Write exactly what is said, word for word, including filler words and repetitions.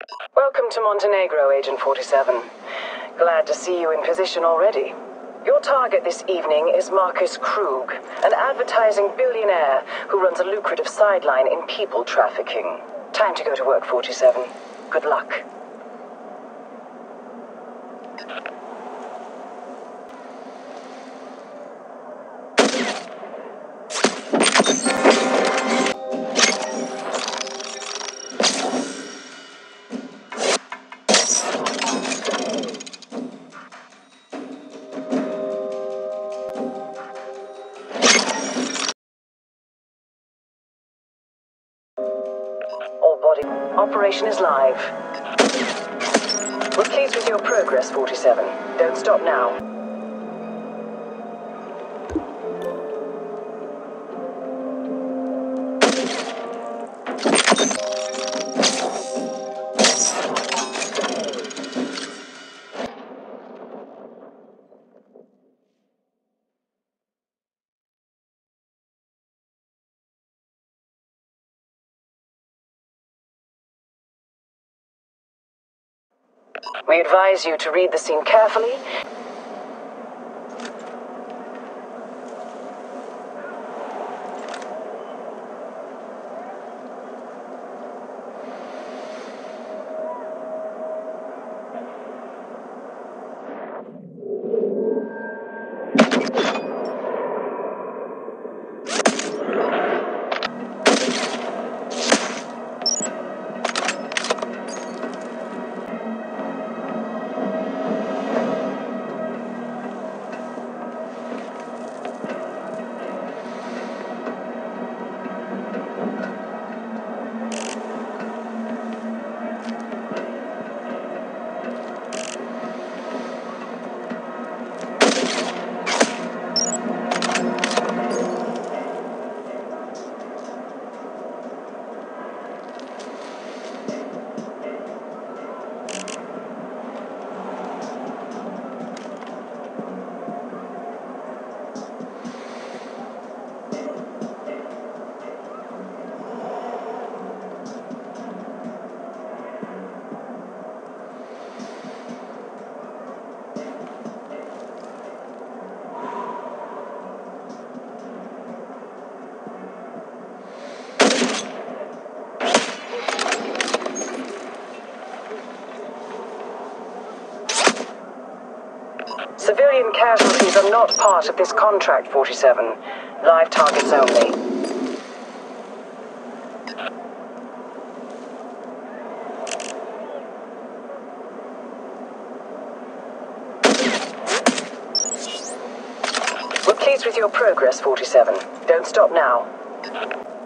Welcome to Montenegro, Agent forty-seven. Glad to see you in position already. Your target this evening is Marcus Krug, an advertising billionaire who runs a lucrative sideline in people trafficking. Time to go to work, forty-seven. Good luck. All body operation is live. We're pleased with your progress, forty-seven. Don't stop now. We advise you to read the scene carefully. Civilian casualties are not part of this contract, forty-seven. Live targets only. We're pleased with your progress, forty-seven. Don't stop now.